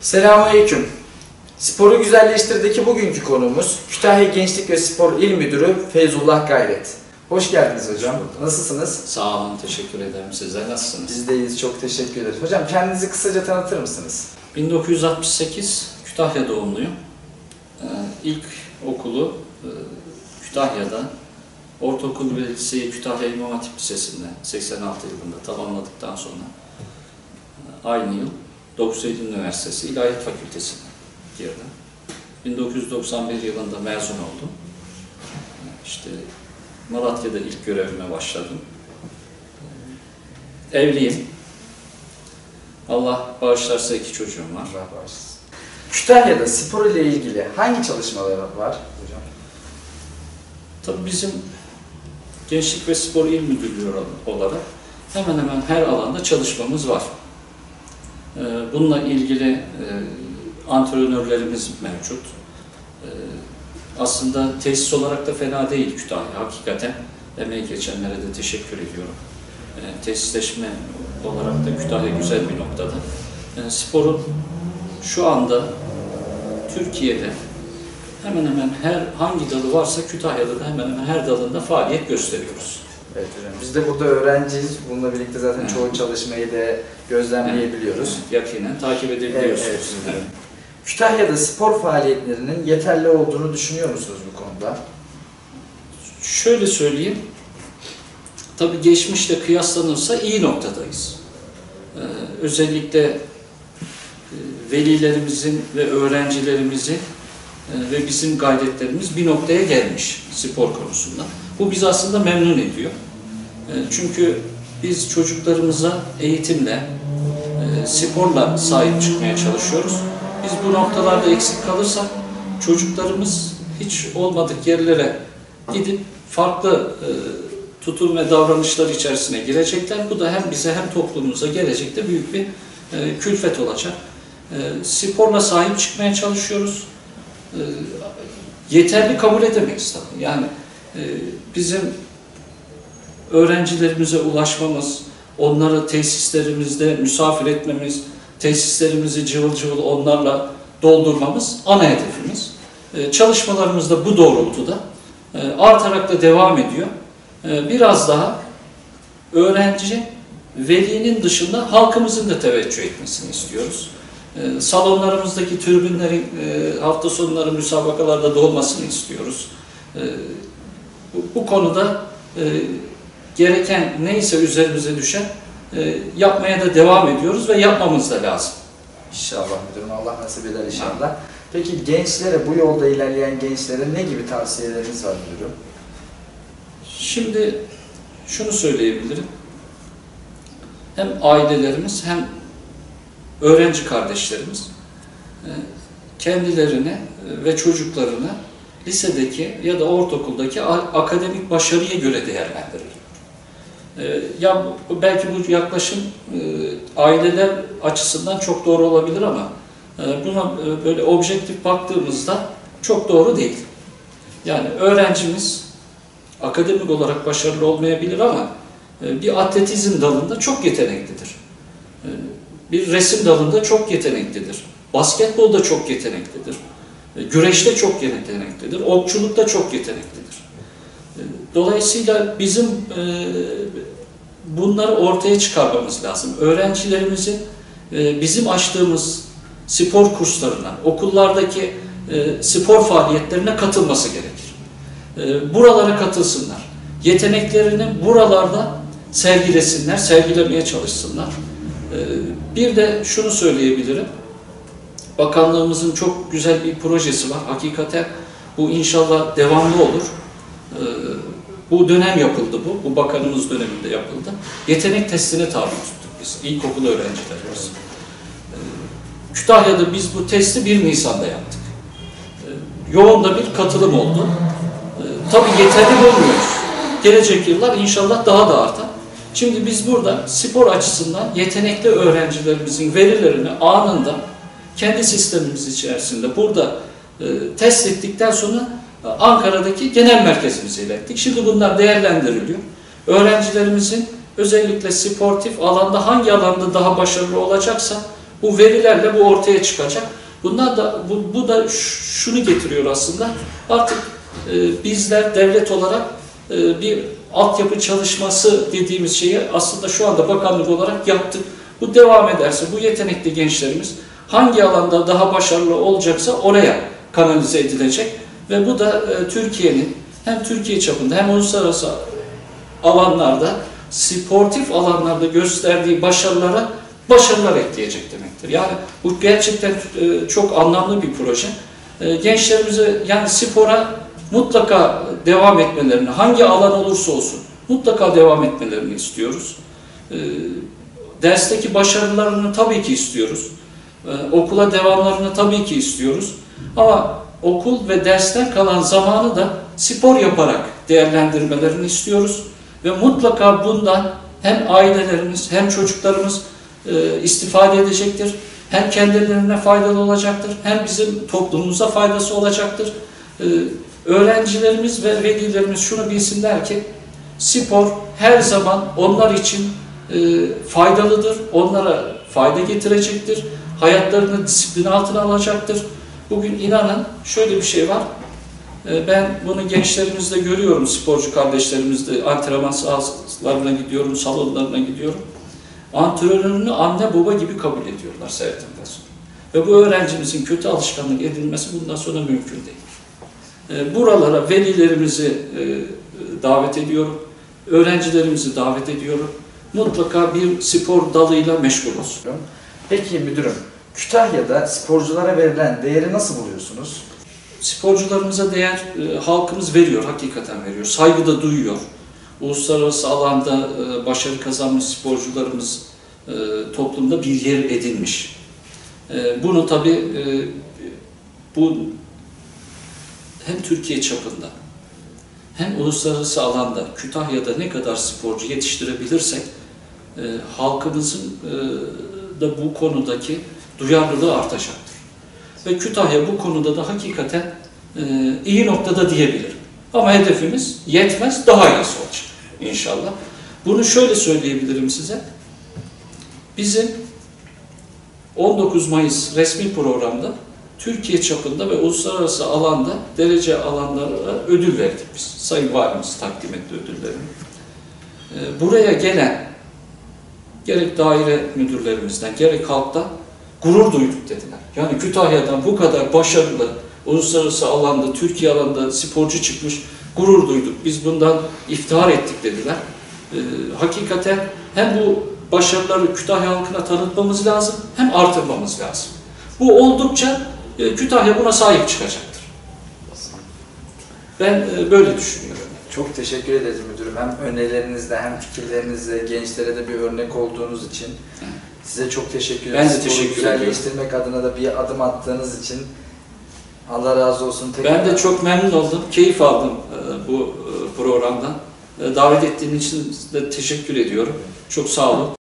Selamünaleyküm. Sporu güzelleştirdeki bugünkü konumuz Kütahya Gençlik ve Spor İl Müdürü Feyzullah Gayret. Hoş geldiniz hocam. Nasılsınız? Sağ olun, teşekkür ederim. Sizler nasılsınız? Biz de iyiyiz, çok teşekkür ederiz. Hocam kendinizi kısaca tanıtır mısınız? 1968 Kütahya doğumluyum. İlk okulu Kütahya'da, ortaokul ve liseyi Kütahya İmam Hatip Lisesi'nde 86 yılında tamamladıktan sonra aynı yıl 9 Eylül Üniversitesi İlahiyat Fakültesi'ne girdim. 1991 yılında mezun oldum. İşte Malatya'da ilk görevime başladım. Evliyim. Allah bağışlarsa 2 çocuğum var. Allah bağışlasın. Kütahya'da spor ile ilgili hangi çalışmalar var hocam? Tabii bizim Gençlik ve Spor İl Müdürlüğü olarak hemen hemen her alanda çalışmamız var. Bununla ilgili antrenörlerimiz mevcut. Aslında tesis olarak da fena değil Kütahya. Hakikaten emeği geçenlere de teşekkür ediyorum. Tesisleşme olarak da Kütahya güzel bir noktada. Sporun şu anda Türkiye'de hemen hemen hangi dalı varsa Kütahya'da da hemen hemen her dalında faaliyet gösteriyoruz. Evet hocam. Biz de burada öğrenciyiz. Bununla birlikte zaten çoğu çalışmayı da gözlemleyebiliyoruz. Yakinen takip edebiliyorsunuz. Evet. Kütahya'da spor faaliyetlerinin yeterli olduğunu düşünüyor musunuz bu konuda? Şöyle söyleyeyim, tabii geçmişle kıyaslanırsa iyi noktadayız. Özellikle velilerimizin ve öğrencilerimizin ve bizim gayretlerimiz bir noktaya gelmiş spor konusunda. Bu bizi aslında memnun ediyor. Çünkü biz çocuklarımıza eğitimle, sporla sahip çıkmaya çalışıyoruz. Biz bu noktalarda eksik kalırsak çocuklarımız hiç olmadık yerlere gidip farklı tutum ve davranışlar içerisine girecekler. Bu da hem bize hem toplumumuza gelecekte büyük bir külfet olacak. Sporla sahip çıkmaya çalışıyoruz. Yeterli kabul edemeyiz tabii. Yani bizim öğrencilerimize ulaşmamız, onları tesislerimizde misafir etmemiz, tesislerimizi cıvıl cıvıl onlarla doldurmamız ana hedefimiz. Çalışmalarımız da bu doğrultuda artarak da devam ediyor. Biraz daha öğrenci, velinin dışında halkımızın da teveccüh etmesini istiyoruz. Salonlarımızdaki tribünlerin hafta sonları müsabakalarda dolmasını istiyoruz. Bu konuda gereken neyse üzerimize düşen yapmaya da devam ediyoruz ve yapmamız da lazım. İnşallah müdürüm, Allah nasip eder inşallah. Peki gençlere, bu yolda ilerleyen gençlere ne gibi tavsiyeleriniz var müdürüm? Şimdi şunu söyleyebilirim. Hem ailelerimiz hem öğrenci kardeşlerimiz kendilerini ve çocuklarını lisedeki ya da ortaokuldaki akademik başarıya göre değerlendirirler. Ya belki bu yaklaşım aileler açısından çok doğru olabilir ama buna böyle objektif baktığımızda çok doğru değil. Yani öğrencimiz akademik olarak başarılı olmayabilir ama bir atletizm dalında çok yeteneklidir. Bir resim dalında çok yeteneklidir. Basketbolda çok yeteneklidir. Güreşte çok yeteneklidir. Okçulukta çok yeteneklidir. Dolayısıyla bizim bunları ortaya çıkarmamız lazım. Öğrencilerimizin bizim açtığımız spor kurslarına, okullardaki spor faaliyetlerine katılması gerekir. Buralara katılsınlar. Yeteneklerini buralarda sergilesinler, sergilemeye çalışsınlar. Bir de şunu söyleyebilirim. Bakanlığımızın çok güzel bir projesi var. Hakikaten bu inşallah devamlı olur. Bu dönem yapıldı bu. Bu bakanımız döneminde yapıldı. Yetenek testine tabi tuttuk biz. İlkokul öğrencilerimiz. Kütahya'da biz bu testi 1 Nisan'da yaptık. Yoğun da bir katılım oldu. Tabii yeterli bulmuyoruz. Gelecek yıllar inşallah daha da artar. Şimdi biz burada spor açısından yetenekli öğrencilerimizin verilerini anında kendi sistemimiz içerisinde burada test ettikten sonra Ankara'daki genel merkezimize ilettik. Şimdi bunlar değerlendiriliyor. Öğrencilerimizin özellikle sportif alanda hangi alanda daha başarılı olacaksa Bu verilerle bu ortaya çıkacak. Bunlar da bu da şunu getiriyor aslında. Artık bizler devlet olarak bir altyapı çalışması dediğimiz şeyi aslında şu anda bakanlık olarak yaptık. Bu devam ederse bu yetenekli gençlerimiz hangi alanda daha başarılı olacaksa oraya kanalize edilecek ve bu da Türkiye'nin hem Türkiye çapında hem uluslararası alanlarda, sportif alanlarda gösterdiği başarılar ekleyecek demektir. Yani bu gerçekten çok anlamlı bir proje. Gençlerimize yani spora mutlaka devam etmelerini, hangi alan olursa olsun mutlaka devam etmelerini istiyoruz. Dersteki başarılarını tabii ki istiyoruz. Okula devamlarını tabii ki istiyoruz. Ama okul ve dersten kalan zamanı da spor yaparak değerlendirmelerini istiyoruz. Ve mutlaka bundan hem ailelerimiz hem çocuklarımız istifade edecektir. Hem kendilerine faydalı olacaktır, hem bizim toplumumuza faydası olacaktır. Öğrencilerimiz ve velilerimiz şunu bilsinler ki spor her zaman onlar için faydalıdır, onlara fayda getirecektir, hayatlarını disiplin altına alacaktır. Bugün inanın şöyle bir şey var, ben bunu gençlerimizde görüyorum, sporcu kardeşlerimizde, antrenman sahalarına gidiyorum, salonlarına gidiyorum. Antrenörünü anne baba gibi kabul ediyorlar seyrettikten sonra. Ve bu öğrencimizin kötü alışkanlık edilmesi bundan sonra mümkün değil. Buralara velilerimizi davet ediyorum, öğrencilerimizi davet ediyorum. Mutlaka bir spor dalıyla meşgul olsun. Peki müdürüm, Kütahya'da sporculara verilen değeri nasıl buluyorsunuz? Sporcularımıza değer halkımız veriyor, hakikaten veriyor. Saygı da duyuyor. Uluslararası alanda başarı kazanmış sporcularımız toplumda bir yer edinmiş. Bunu tabii bu hem Türkiye çapında hem uluslararası alanda Kütahya'da ne kadar sporcu yetiştirebilirsek halkımızın da bu konudaki duyarlılığı artacaktır. Ve Kütahya bu konuda da hakikaten iyi noktada diyebilirim. Ama hedefimiz yetmez, daha iyisi olacak inşallah. Bunu şöyle söyleyebilirim size. Bizim 19 Mayıs resmi programda Türkiye çapında ve uluslararası alanda derece alanlarına ödül verdik biz. Sayın Valimiz takdim etti ödüllerini. Buraya gelen gerek daire müdürlerimizden gerek halktan gurur duyduk dediler. Yani Kütahya'dan bu kadar başarılı uluslararası alanda, Türkiye alanında sporcu çıkmış, gurur duyduk. Biz bundan iftihar ettik dediler. Hakikaten hem bu başarıları Kütahya halkına tanıtmamız lazım, hem artırmamız lazım. Bu oldukça Kütahya buna sahip çıkacaktır. Ben böyle düşünüyorum. Çok teşekkür ederiz müdürüm. Hem önerilerinizle hem fikirlerinizle gençlere de bir örnek olduğunuz için. Size çok teşekkür ederim. Ben de teşekkür ediyorum. Güzelleştirmek adına da bir adım attığınız için Allah razı olsun. Ben de çok memnun oldum, keyif aldım bu programdan. Davet ettiğiniz için de teşekkür ediyorum. Çok sağ olun.